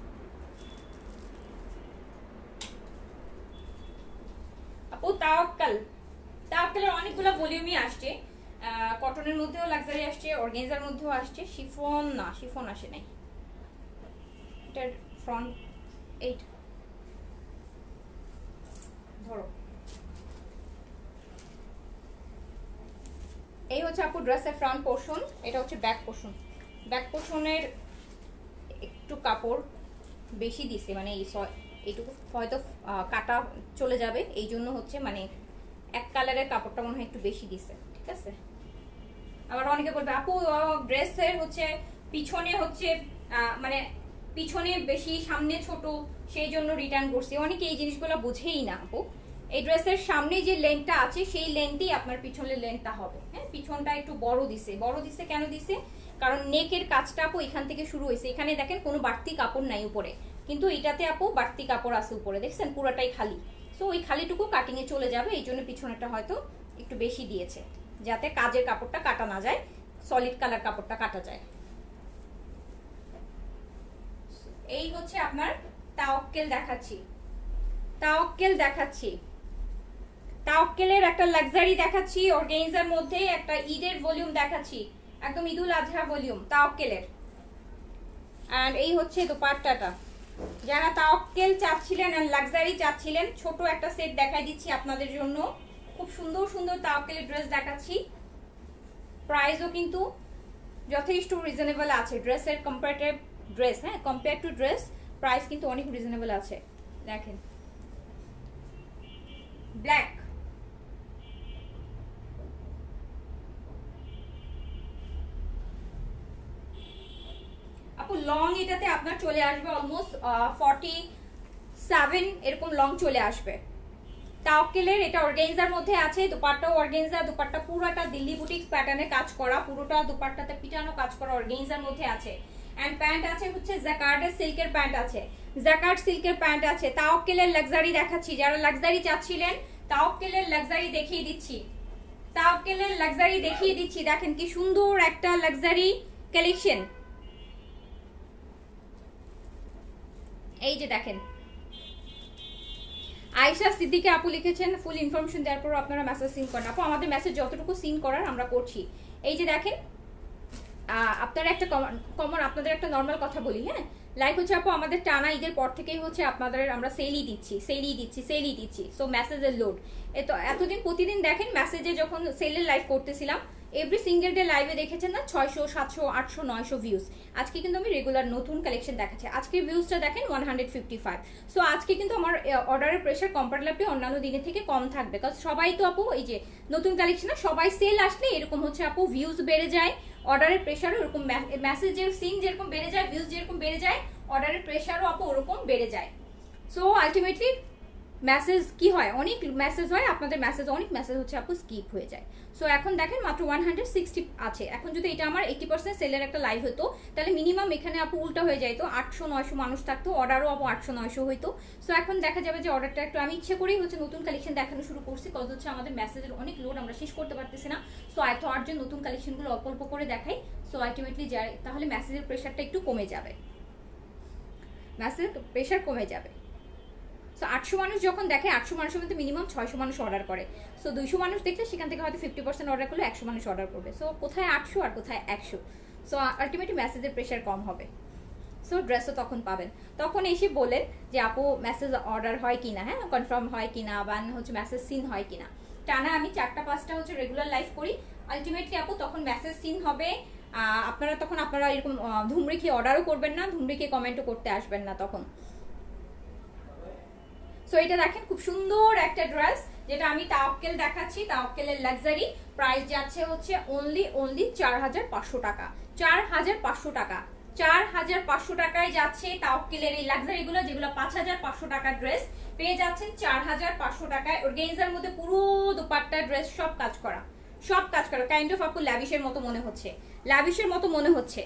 আপু তাওয়াক্কেলের অনেকগুলো ভলিউমই আসছে, কটনের মধ্যেও লাক্সারি আসছে, অর্গানজার মধ্যেও আসছে, শিফন না শিফন আসে নাই। এটার ফ্রন্ট এইট ধরো, এই হচ্ছে আপু ড্রেসের ফ্রন্ট পোর্শন, এটা হচ্ছে ব্যাক পোর্শন। ব্যাক পোর্শনের একটু কাপড় বেশি দিছে, মানে এইটুকু হয়তো কাটা চলে যাবে, এই জন্য হচ্ছে মানে এক কালারের কাপড়টা মনে হয় একটু বেশি দিছে, ঠিক আছে। আবার অনেকে বলবে আপু ড্রেসের হচ্ছে পিছনে হচ্ছে মানে পিছনে বেশি সামনে ছোট, সেই জন্য রিটার্ন করছি। অনেকে এই জিনিসগুলো বুঝেই না আপু। এই ড্রেসের সামনে যে লেন্থটা আছে সেই লেন্থই আপনার পিছনের লেন্থটা হবে। হ্যাঁ, পিছনটা একটু বড় দিছে কেন দিছে, কারণ নেকের কাজটা আপু এখান থেকে শুরু হয়েছে। এখানে দেখেন কোনো বাড়তি কাপড় নাই উপরে, কিন্তু এটাতে আপু বাড়তি কাপড় আছে উপরে, দেখছেন পুরাটাই খালি। সো ওই খালিটুকু কাটিং এ চলে যাবে, এই জন্য পিছনেরটা হয়তো একটু বেশি দিয়েছে, যাতে কাজের কাপড়টা কাটা না যায়, সলিড কালার কাপড়টা কাটা যায়। এই হচ্ছে আপনার তাওয়াক্কেল দেখাচ্ছি, তাওয়াক্কেলের একটা লাক্সারি দেখাচ্ছি, অর্গানজার মধ্যে একটা ঈদের ভলিউম দেখাচ্ছি, একদম ঈদুল আজহা ভলিউম তাওয়াক্কেলের। আর এই হচ্ছে দোপাট্টাটা, যারা তাওয়াক্কেল চাচ্ছিলেন আর লাক্সারি চাচ্ছিলেন, ছোট একটা সেট দেখাই দিচ্ছি আপনাদের জন্য। খুব সুন্দর সুন্দর তাওয়াক্কেলের ড্রেস দেখাচ্ছি, প্রাইসও কিন্তু যথেষ্ট রিজনেবল আছে। ড্রেসের কম্পারেটিভ ড্রেস, হ্যাঁ কম্পেয়ার টু ড্রেস প্রাইস কিন্তু অনেক রিজনেবল আছে। দেখেন ব্ল্যাক, আপু লং এটাতে আপনার চলে আসবে অলমোস্ট 47 এরকম লং চলে আসবে। তাওয়াক্কেলের এটা অর্গানজার মধ্যে আছে, দুপাট্টাও অর্গানজা, দুপাট্টা পুরোটা দিল্লি বুটিক প্যাটার্নে কাজ করা, পুরোটা দুপাট্টাতে পিটানো কাজ করা অর্গানজার মধ্যে আছে। এন্ড প্যান্ট আছে হচ্ছে জ্যাকার্ডের সিল্কের প্যান্ট আছে, জ্যাকার্ড সিল্কের প্যান্ট আছে। তাওয়াক্কেলের লাক্সারি দেখাচ্ছি, যারা লাক্সারি চাচ্ছিলেন তাওয়াক্কেলের লাক্সারি দেখিয়ে দিচ্ছি, তাওয়াক্কেলের লাক্সারি দেখিয়ে দিচ্ছি। দেখেন কি সুন্দর একটা লাক্সারি কালেকশন, এই যে দেখেন। আয়েশা সিদ্দিকে আপু লিখেছেন ফুল ইনফরমেশন দেওয়ার পর আপনারা মেসেজ সিন করেন। আপু আমাদের মেসেজ যতটুকু সিন করার আমরা করছি। এই যে দেখেন আপনারা একটা কমন আপনাদের একটা নর্মাল কথা বলি, হ্যাঁ লাইক হচ্ছে আপু আমাদের টানা ঈদের পর থেকেই হচ্ছে আপনাদের আমরা সেলই দিচ্ছি। সো মেসেজের লোড এতদিন প্রতিদিন দেখেন মেসেজে যখন সেলের লাইভ করতেছিলাম এভরি সিঙ্গেল ডে লাইভে দেখেছেন না 600 700 800 900 ভিউজ। আজকে কিন্তু আমি রেগুলার নতুন কালেকশন দেখাচ্ছি। আজকে ভিউজটা দেখেন 155। সো আজকে কিন্তু আমার অর্ডারের প্রেশার কম্পারেটিভলি অন্যান্য দিনের থেকে কম থাকবে, কারণ সবাই তো আপু এই যে নতুন কালেকশন সবাই সেল আসলে এরকম হচ্ছে আপু ভিউজ বেড়ে যায়, অর্ডারের প্রেশারও এরকম মেসেজের সিন যেরকম বেড়ে যায়, ভিউজ যেরকম বেড়ে যায়, অর্ডারের প্রেশারও আপু ওরকম বেড়ে যায়। সো আলটিমেটলি মেসেজ কি হয়, অনেক মেসেজ হয়, আপনাদের মেসেজ অনেক মেসেজ হচ্ছে আপু স্কিপ হয়ে যায়। সো এখন দেখেন মাত্র 160 আছে। এখন যদি এটা আমার 80% সেলের একটা লাইভ হতো তাহলে মিনিমাম এখানে আপু উল্টা হয়ে যাইতো, 800 900 মানুষ থাকতো, অর্ডারও আপু 800 900 হইতো। সো এখন দেখা যাবে যে অর্ডারটা একটু আমি ইচ্ছে করেই হচ্ছে নতুন কালেকশন দেখানো শুরু করছি, কজ হচ্ছে আমাদের মেসেজের অনেক লোড, আমরা শেষ করতে পারতেছি না। সো এত আর যে নতুন কালেকশনগুলো অল্প অল্প করে দেখাই, সো আলটিমেটলি যায় তাহলে মেসেজের প্রেশারটা একটু কমে যাবে, মেসেজের প্রেশার কমে যাবে। সো 800 মানুষ যখন দেখে, 800 মানুষের মধ্যে মিনিমাম 600 মানুষ অর্ডার করে। সো 200 মানুষ দেখলে সেখান থেকে হয়তো 50% অর্ডার করলে 100 মানুষ অর্ডার করবে। সো কোথায় 800 আর কোথায় 100, সো আলটিমেটলি মেসেজের প্রেশার কম হবে। সো ড্রেসও তখন পাবেন। তখন এসে বলেন যে আপু মেসেজ অর্ডার হয় কিনা, হ্যাঁ কনফার্ম হয় কিনা, বা হচ্ছে মেসেজ সিন হয় কিনা। টানা আমি 4টা 5টা হচ্ছে রেগুলার লাইভ করি, আলটিমেটলি আপু তখন মেসেজ সিন হবে। আপনারা তখন আপনারা এরকম ধুমরিখে অর্ডারও করবেন না, ধুমরিখে কমেন্টও করতে আসবেন না তখন। সো এটা দেখেন খুব সুন্দর একটা ড্রেস, যেটা আমি তাওয়াক্কেল দেখাচ্ছি, তাওয়াক্কেলের লাক্সারি। প্রাইস যাচ্ছে হচ্ছে অনলি 4500 টাকা, 4500 টাকা, 4500 টাকায় যাচ্ছে তাওয়াক্কেলের এই লাক্সারি গুলো, যেগুলো 5500 টাকার ড্রেস পেয়ে যাচ্ছেন 4500 টাকায়। অর্গানজার মধ্যে পুরো দুপাট্টা ড্রেস সব কাজ করা, সব কাজ করা, কাইন্ড অফ আপু ল্যাভিশের মতো মনে হচ্ছে, ল্যাভিশের মতো মনে হচ্ছে।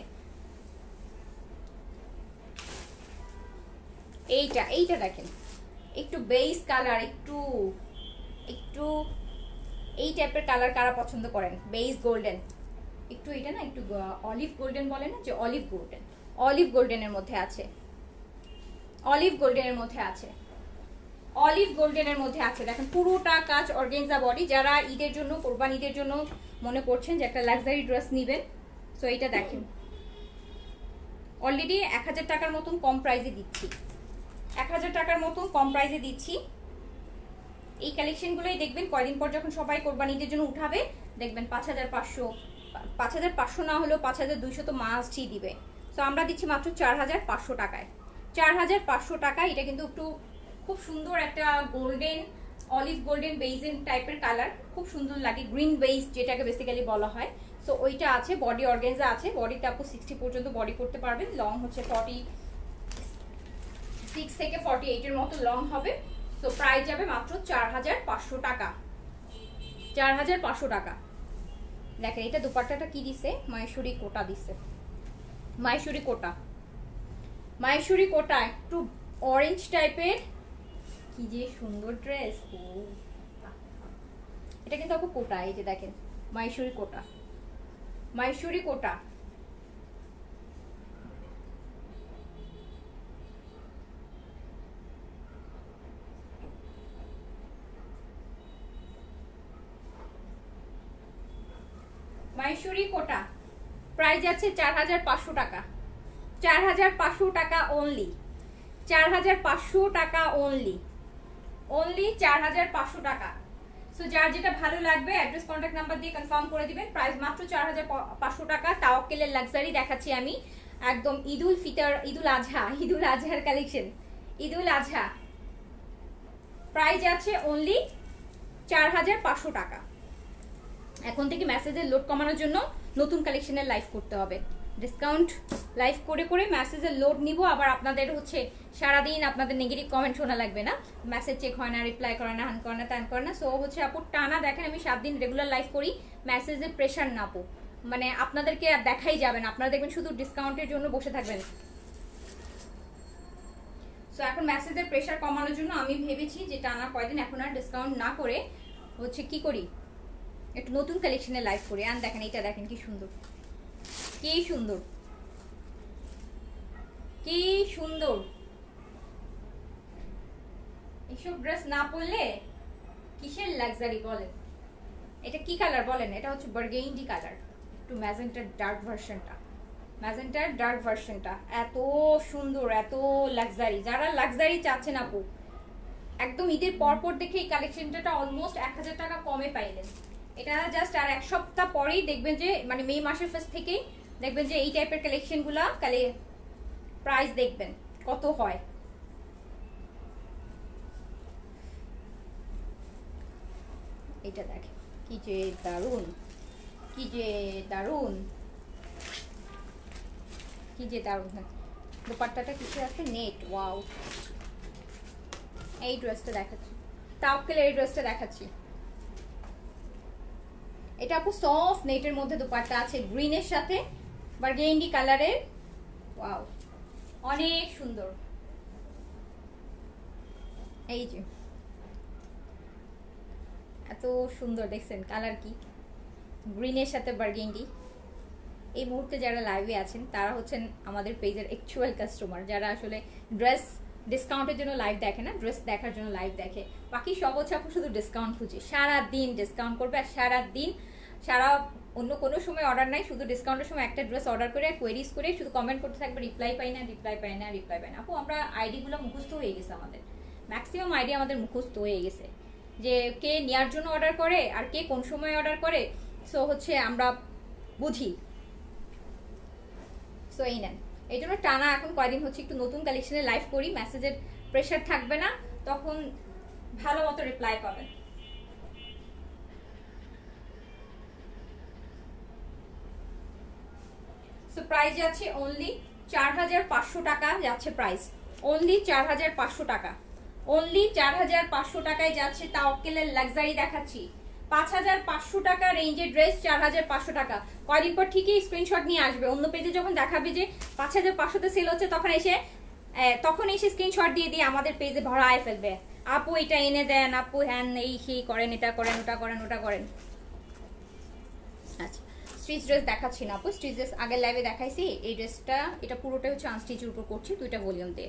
এইটা দেখেন একটু বেস কালার, একটু একটু এই টাইপের কালার কারা পছন্দ করেন, বেস গোল্ডেন, একটু এটা না একটু অলিভ গোল্ডেন বলে না, যে অলিভ গোল্ডেন, অলিভ গোল্ডেনের মধ্যে আছে, অলিভ গোল্ডেনের মধ্যে আছে, অলিভ গোল্ডেনের মধ্যে আছে। দেখেন পুরোটা কাজ অর্গানজা বডি। যারা ঈদের জন্য, কোরবান ঈদের জন্য মনে করছেন যে একটা লাক্সারি ড্রেস নেবেন, সো এইটা দেখেন অলরেডি 1000 টাকার মতন কম প্রাইসে দিচ্ছি, 1000 টাকার মতন কম প্রাইসে দিচ্ছি। এই কালেকশনগুলোই দেখবেন কয়দিন পর যখন সবাই কোরবানিদের জন্য উঠাবে, দেখবেন 5500 না হলেও 5200 তো মাস্টই দিবে। সো আমরা দিচ্ছি মাত্র 4500 টাকায়, 4500 টাকা। এটা কিন্তু একটু খুব সুন্দর একটা গোল্ডেন, অলিভ গোল্ডেন বেইজেন টাইপের কালার, খুব সুন্দর লাগে, গ্রিন বেইজ যেটাকে বেসিক্যালি বলা হয়। সো ওইটা আছে, বডি অর্গানজা আছে, বডিতে আপু 60 পর্যন্ত বডি করতে পারবেন, লং হচ্ছে 46 থেকে 48 এর মতো লং হবে। সো প্রাইস যাবে মাত্র 4500 টাকা, 4500 টাকা। দেখেন এটা দুপাট্টাটা কি দিছে, মাহেশ্বরী কোটা দিছে, মাহেশ্বরী কোটা, মাহেশ্বরী কোটা একটু অরেঞ্জ টাইপের, কি যে সুন্দর ড্রেস। এটা কিন্তু আপু কোটা, এই যে দেখেন মাহেশ্বরী কোটা, মাহেশ্বরী কোটা। মাহেশ্বরী কোটা প্রাইস আছে 4500 টাকা, 4500 টাকা অনলি, 4500 টাকা অনলি, অনলি 4500 টাকা। সো যার যেটা ভালো লাগবে অ্যাড্রেস কন্ট্যাক্ট নাম্বার দিয়ে কনফার্ম করে দিবেন। প্রাইস মাত্র 4500 টাকা। তাওয়াক্কেলের লাক্সারি দেখাচ্ছি আমি, একদম ঈদুল ফিতর, ঈদুল আজহা, ঈদুল আজহার কালেকশন, ঈদুল আজহা। প্রাইস আছে অনলি 4500 টাকা। এখন থেকে মেসেজের লোড কমানোর জন্য নতুন কালেকশনের লাইভ করতে হবে, ডিসকাউন্ট লাইভ করে করে মেসেজের লোড নিব। আবার আপনাদের হচ্ছে সারাদিন আপনাদের নেগেটিভ কমেন্ট শোনা লাগবে না, মেসেজ চেক হয় না, রিপ্লাই করে না, হান করে না, ত্যান করে না। সো হচ্ছে আপু টানা দেখেন আমি 7 দিন রেগুলার লাইভ করি, মেসেজের প্রেশার না আপু, মানে আপনাদেরকে আর দেখাই যাবে না, আপনারা দেখবেন শুধু ডিসকাউন্টের জন্য বসে থাকবেন। সো এখন মেসেজের প্রেশার কমানোর জন্য আমি ভেবেছি যে টানা কয়দিন এখন আর ডিসকাউন্ট না করে হচ্ছে কি করি, একটু নতুন কালেকশনে লাইভ করি। আর দেখেন এটা দেখেন কি সুন্দর, কি সুন্দর, কি সুন্দর। এইসব ড্রেস না পরলে কিসের লাক্সারি বলেন? এটা কি কালার বলেন? এটা হচ্ছে বার্গেন্ডি কালার, একটু ম্যাজেন্টার ডার্ক ভার্সনটা, ম্যাজেন্টার ডার্ক ভার্সনটা এত সুন্দর, এত লাক্সারি। যারা লাক্সারি চাচ্ছেন আপু, একদম ঈদের পরপর দেখে এই কালেকশনটা অলমোস্ট 1000 টাকা কমে পাইলেন, এটা জাস্ট আর এক সপ্তাহ পরেই দেখবেন যে মানে মে মাসের ফার্স্ট থেকেই দেখবেন যে এই টাইপের কালেকশনগুলো প্রাইস দেখবেন কত হয়। এটা দেখেন কি যে দারুণ, কি যে দারুণ, কি যে দারুণ। হ্যাঁ দোপাট্টাটা কিছু আছে নেট, ওয়াও। এই ড্রেসটা দেখাচ্ছি, তাওয়াক্কেলের এই ড্রেসটা দেখাচ্ছি। এটা আপু সফট নেটের মধ্যে দোপাট্টা আছে গ্রিনের সাথে বার্গেন্ডি কালারের, ওয়াও অনেক সুন্দর। এই যে এত সুন্দর দেখছেন কালার, কি গ্রিনের সাথে বার্গেন্ডি। এই মুহূর্তে যারা লাইভে আছেন তারা হচ্ছেন আমাদের পেজের অ্যাকচুয়াল কাস্টমার, যারা আসলে ড্রেস ডিসকাউন্টের জন্য লাইভ দেখে না, ড্রেস দেখার জন্য লাইভ দেখে। বাকি সব হচ্ছে আপু শুধু ডিসকাউন্ট খুঁজে, সারা দিন ডিসকাউন্ট করবে আর সারা দিন সারা অন্য কোনো সময় অর্ডার নাই, শুধু ডিসকাউন্টের সময় একটা ড্রেস অর্ডার করে কোয়েরিজ করে শুধু কমেন্ট করতে থাকবে রিপ্লাই পাই না, রিপ্লাই পাই না, রিপ্লাই পাই না। আপু আমরা আইডিগুলো মুখস্থ হয়ে গেছে, আমাদের ম্যাক্সিমাম আইডি আমাদের মুখস্থ হয়ে গেছে যে কে নেওয়ার জন্য অর্ডার করে আর কে কোন সময় অর্ডার করে। সো হচ্ছে আমরা বুঝি। সো এই নেন, এই জন্য টানা এখন কয়দিন হচ্ছে একটু নতুন কালেকশনে লাইভ করি, মেসেজের প্রেশার থাকবে না, তখন ভালো মতো রিপ্লাই পাবেন। সো প্রাইস যাচ্ছে অনলি 4500 টাকা যাচ্ছে প্রাইস, অনলি 4500 টাকা, অনলি 4500 টাকায় যাচ্ছে। তাওয়াক্কেলের লাক্সারি দেখাচ্ছি 5500 টাকা রেঞ্জের ড্রেস 4500 টাকা। কয়দিন পর ঠিকই স্ক্রিনশট নিয়ে আসবে, অন্য পেজে যখন দেখাবে যে 5500-তে সেল হচ্ছে তখন এসে স্ক্রিনশট দিয়ে দিয়ে আমাদের পেজে ভরায় ফেলবে, আপু এটা এনে দেন, আপু হ্যান এই সেই করেন, এটা করেন, ওটা করেন, ওটা করেন। আচ্ছা স্টিচ ড্রেস দেখাচ্ছি না আপু, স্টিচ ড্রেস আগের লাইভে দেখাইছি। এই ড্রেসটা এটা পুরোটাই হচ্ছে আনস্টিচের উপর করছি, দুইটা ভলিউম দিয়ে।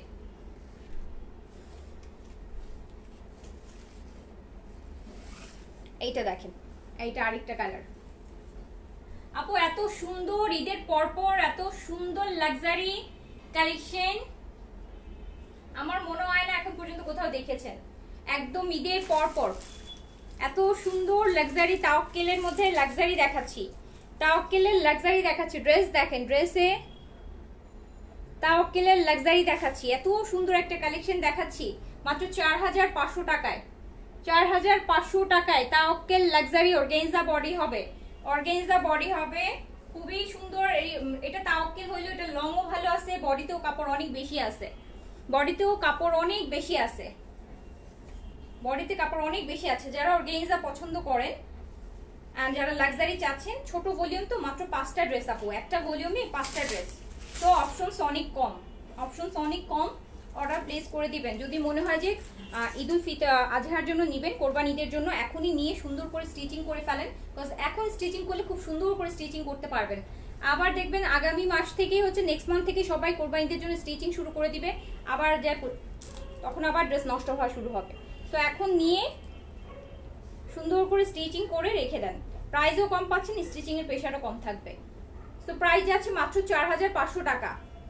এইটা দেখেন, এইটা আরেকটা কালার। আপু এত সুন্দর ঈদের পরপর এত সুন্দর লাক্সারি কালেকশন আমার মনে হয় না এখন পর্যন্ত কোথাও দেখেছেন। একদম ঈদের পরপর এত সুন্দর লাক্সারি তাওয়াক্কেলের মধ্যে লাক্সারি দেখাচ্ছি, তাওয়াক্কেলের লাক্সারি দেখাচ্ছি। ড্রেস দেখেন, ড্রেসে তাওয়াক্কেলের লাক্সারি দেখাচ্ছি, এত সুন্দর একটা কালেকশন দেখাচ্ছি মাত্র 4500 টাকায়। 4500 টাকায় তাওয়াক্কেল লাক্সারি অর্গানজা বডি হবে, অর্গানজা বডি হবে খুবই সুন্দর। এটা তাওয়াক্কেল হইলো, এটা লংও ভালো আছে, বডিতেও কাপড় অনেক বেশি আছে, বডিতেও কাপড় অনেক বেশি আছে, বডিতে কাপড় অনেক বেশি আছে। যারা অর্গানজা পছন্দ করেন আর যারা লাক্সারি চাচ্ছেন, ছোট ভলিউম তো মাত্র 5টা ড্রেস আপু, একটা ভলিউমে 5টা ড্রেস, তো অপশনস অনেক কম, অপশনস অনেক কম। অর্ডার প্লেস করে দিবেন যদি মনে হয় যে ঈদ উল ফিতর আজহার জন্য নেবেন, কোরবান ঈদের জন্য এখনই নিয়ে সুন্দর করে স্টিচিং করে ফেলেন, বিকজ এখন স্টিচিং করলে খুব সুন্দর করে স্টিচিং করতে পারবেন। আবার দেখবেন আগামী মাস থেকেই হচ্ছে নেক্সট মান্থ থেকে সবাই কোরবান ঈদের জন্য স্টিচিং শুরু করে দিবে, আবার তখন আবার ড্রেস নষ্ট হওয়া শুরু হবে। তো এখন নিয়ে সুন্দর করে স্টিচিং করে রেখে দেন, প্রাইসও কম পাচ্ছেন, স্টিচিং এর প্রেশারও কম থাকবে। তো প্রাইস যাচ্ছে মাত্র 4500 টাকা,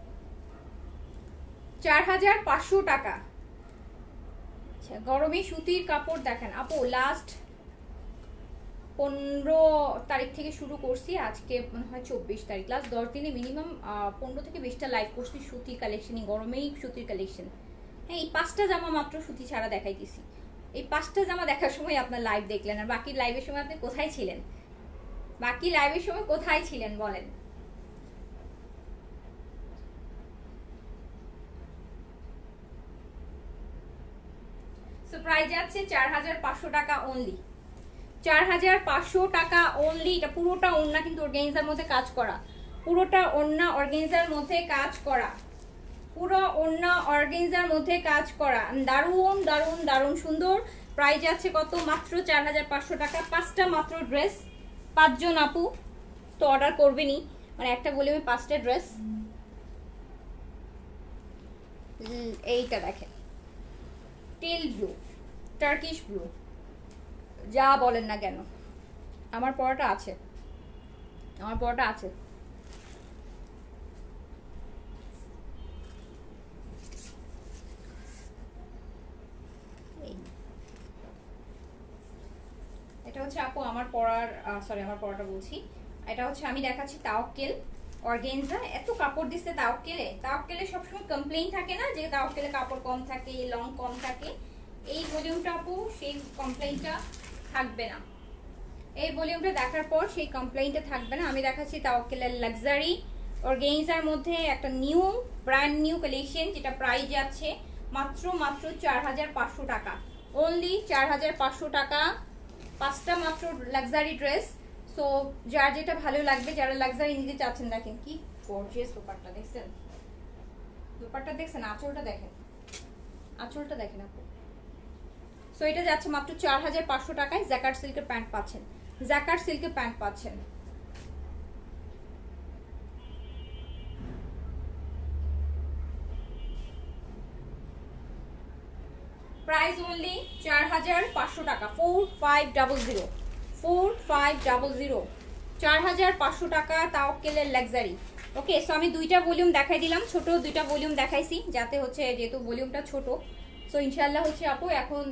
4500 টাকা। আচ্ছা গরমে সুতির কাপড় দেখেন আপু, লাস্ট 15 তারিখ থেকে শুরু করছি, আজকে মনে হয় 24 তারিখ, লাস্ট 10 দিনে মিনিমাম 15 থেকে 20টা লাইভ করছি সুতির কালেকশনই, গরমেই সুতির কালেকশন। হ্যাঁ এই 5টা জামা মাত্র সুতি ছাড়া দেখাইতেছি, এই 5টা জামা দেখার সময় আপনার লাইভ দেখলেন, আর বাকি লাইভের সময় আপনি কোথায় ছিলেন, বাকি লাইভের সময় কোথায় ছিলেন বলেন। সো প্রাইস যাচ্ছে 4500 টাকা অনলি, 4500 টাকা অনলি। এটা পুরোটা ওড়না কিন্তু অর্গানজার মধ্যে কাজ করা, পুরোটা ওড়না অর্গানজার মধ্যে কাজ করা, পুরো ওড়না অর্গানজার মধ্যে কাজ করা, দারুণ দারুণ দারুণ সুন্দর। প্রাইস যাচ্ছে কত, মাত্র 4500 টাকা। 5টা মাত্র ড্রেস, 5 জন আপু তো অর্ডার করবেনই, মানে একটা ভলিউমে 5টা ড্রেস। এইটা দেখেন টেল ব্লু, টার্কিশ ব্লু, যা বলেন না কেন আমার পরাটা আছে, আমার পরাটা আছে। এটা হচ্ছে আপু আমার পরার, সরি আমার পরাটা বলছি, এটা হচ্ছে আমি দেখাচ্ছি তাওয়াক্কেল অর্গানজা। এত কাপড় দিচ্ছে তাওয়াক্কেলে, তাওয়াক্কেলে সবসময় কমপ্লেইন থাকে না যে তাওয়াক্কেলে কাপড় কম থাকে, লং কম থাকে। এই ভলিউমটা আপু সেই কমপ্লেইনটা থাকবে না, এই ভলিউমটা দেখার পর সেই কমপ্লেইনটা থাকবে না। আমি দেখাচ্ছি তাওয়াক্কেলের লাক্সারি অর্গানজার মধ্যে একটা নিউ ব্র্যান্ড নিউ কালেকশন, যেটা প্রাইস যাচ্ছে মাত্র 4500 টাকা, অনলি 4500 টাকা, 5টা মাত্র লাক্সারি ড্রেস। সো যার যেটা ভালো লাগবে, যারা লাক্সারি নিতে চাচ্ছেন, দেখেন কি গর্জিয়াস দোপাট্টা দেখছেন, দোপাট্টা দেখছেন, আঁচলটা দেখেন, আঁচলটা দেখেন আপু। সো এটা যাচ্ছে মাত্র 4500 টাকায়। জ্যাকার্ড সিল্কের প্যান্ট পাচ্ছেন, জ্যাকার্ড সিল্কের প্যান্ট পাচ্ছেন। প্রাইস অনলি 4500 টাকা, 4500, 4500, 4500 টাকা তাওয়াক্কেলের লাক্সারি। ওকে, সো আমি দুইটা ভলিউম দেখাই দিলাম, ছোট দুইটা ভলিউম দেখাইছি, যাতে হচ্ছে যেহেতু ভলিউমটা ছোট। সো ইনশাআল্লাহ হচ্ছে আপু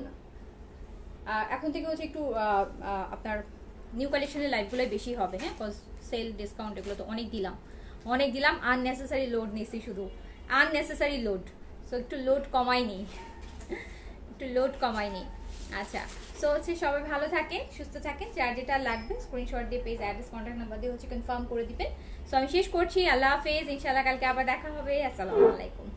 এখন থেকে হচ্ছে একটু আপনার নিউ কালেকশনের লাইভগুলোই বেশি হবে, হ্যাঁ, কজ সেল ডিসকাউন্ট এগুলো তো অনেক দিলাম, আননেসেসারি লোড নিছি, শুধু আননেসেসারি লোড। সো একটু লোড কমাইনি, একটু লোড কমাইনি। আচ্ছা, সো হচ্ছে সবাই ভালো থাকেন, সুস্থ থাকেন, যার যেটা লাগবে স্ক্রিনশট দিয়ে পেজ অ্যাড্রেস কন্ট্যাক্ট নাম্বার দিয়ে হচ্ছে কনফার্ম করে দিবেন। সো আমি শেষ করছি, আল্লাহ হাফেজ, ইনশাআল্লাহ কালকে আবার দেখা হবে, আসসালামু আলাইকুম।